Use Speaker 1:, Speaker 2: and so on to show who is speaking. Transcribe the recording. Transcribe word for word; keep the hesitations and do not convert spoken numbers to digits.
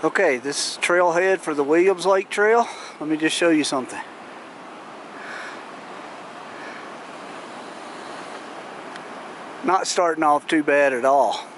Speaker 1: Okay, this is trailhead for the Williams Lake Trail. Let me just show you something. Not starting off too bad at all.